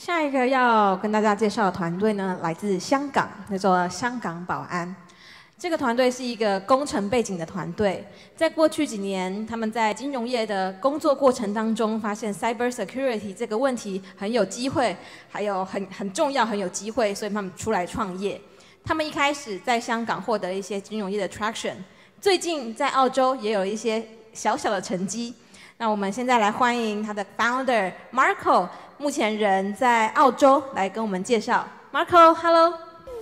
下一个要跟大家介绍的团队呢，来自香港，叫做香港保安。这个团队是一个工程背景的团队，在过去几年，他们在金融业的工作过程当中，发现 Cybersecurity 这个问题很有机会，还有很重要，很有机会，所以他们出来创业。他们一开始在香港获得一些金融业的 traction， 最近在澳洲也有一些小小的成绩。那我们现在来欢迎他的 founder Marco， 目前人在澳洲，来跟我们介绍。Marco，Hello。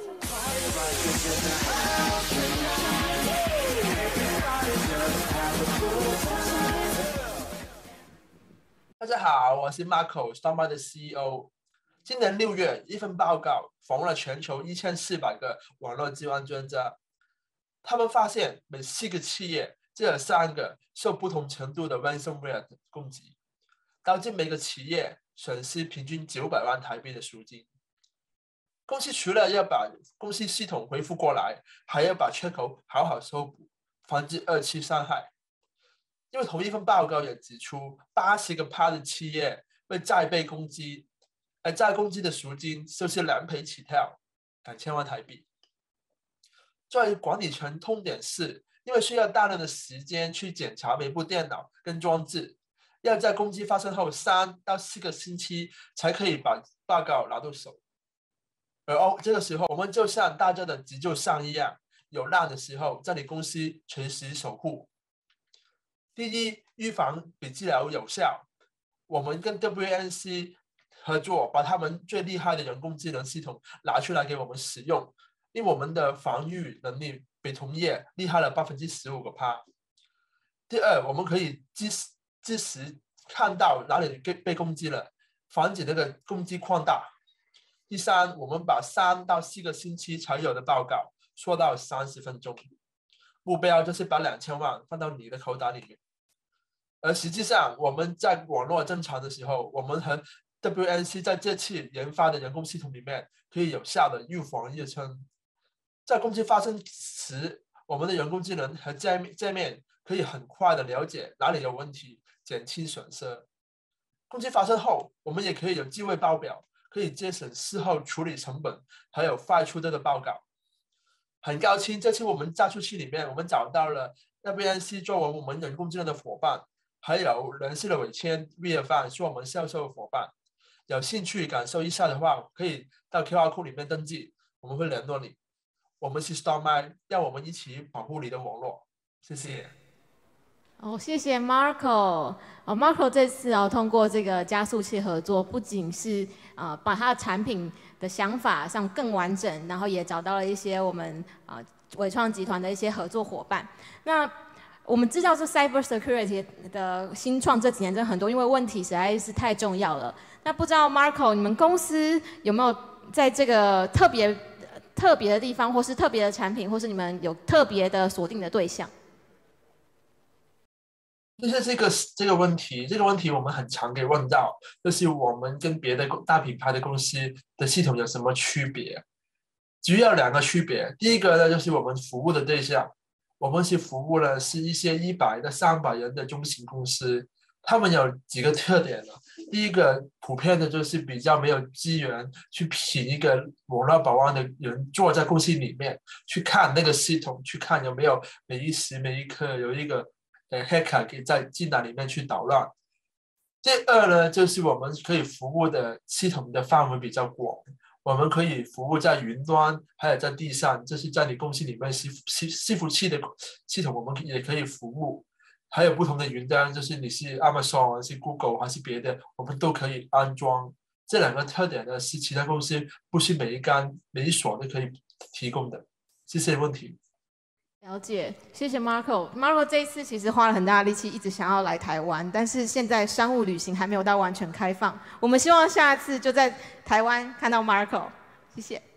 大家好，我是 Marco，StormEye 的 CEO。今年6月，一份报告访问了全球1400个网络治安专家，他们发现每4个企业就有3个受不同程度的 ransomware 攻击，导致每个企业损失平均900万台币的赎金。公司除了要把公司系统恢复过来，还要把缺口好好修补，防止2次伤害。因为同一份报告也指出，80%的企业会再被攻击，而再攻击的赎金就是2倍起跳，2000万台币。作为管理层痛点是，因为需要大量的时间去检查每部电脑跟装置，要在攻击发生后3到4个星期才可以把报告拿到手。而这个时候，我们就像大家的急救伞一样，有难的时候在你公司随时守护。第一，预防比治疗有效。我们跟 WNC 合作，把他们最厉害的人工智能系统拿出来给我们使用，因为我们的防御能力比同业厉害了15%。第二，我们可以及时看到哪里被攻击了，防止那个攻击扩大。第三，我们把3到4个星期才有的报告缩到30分钟，目标就是把2000万放到你的口袋里面。而实际上，我们在网络正常的时候，我们和 WNC 在这次研发的人工系统里面可以有效的预防日称。在攻击发生时，我们的人工智能和界面可以很快的了解哪里有问题，减轻损失。攻击发生后，我们也可以有机会报表，可以节省事后处理成本，还有快出这个报告。很高兴这次我们在出期里面，我们找到了 WNC 作为我们人工智能的伙伴，还有人事的委签 VFI 是我们销售伙伴。有兴趣感受一下的话，可以到 QR code 里面登记，我们会联络你。我们是 StormEye， 让我们一起保护你的网络。谢谢。 谢谢 Marco。Marco 这次通过这个加速器合作，不仅是把他的产品的想法上更完整，然后也找到了一些我们伟创集团的一些合作伙伴。那我们知道这 Cybersecurity 的新创这几年真的很多，因为问题实在是太重要了。那不知道 Marco， 你们公司有没有在这个特别的地方，或是特别的产品，或是你们有特别的锁定的对象？ 就是这个问题我们很常给问到，就是我们跟别的大品牌的公司的系统有什么区别？主要2个区别。第一个呢，就是我们服务的对象，我们是服务的是一些100到300人的中型公司，他们有几个特点呢？第一个，普遍的就是比较没有资源去请一个网络保安的人坐在公司里面去看那个系统，去看有没有每一时每一刻有一个hacker 可以在进来里面去捣乱。第二呢，就是我们可以服务的系统的范围比较广，我们可以服务在云端，还有在地上，就是在你公司里面伺服器的系统，我们也可以服务。还有不同的云端，就是你是 Amazon 还是 Google 还是别的，我们都可以安装。这2个特点呢，是其他公司不是每一所都可以提供的。谢谢问题。 了解，谢谢 Marco。Marco 这一次其实花了很大的力气，一直想要来台湾，但是现在商务旅行还没有到完全开放。我们希望下次就在台湾看到 Marco。谢谢。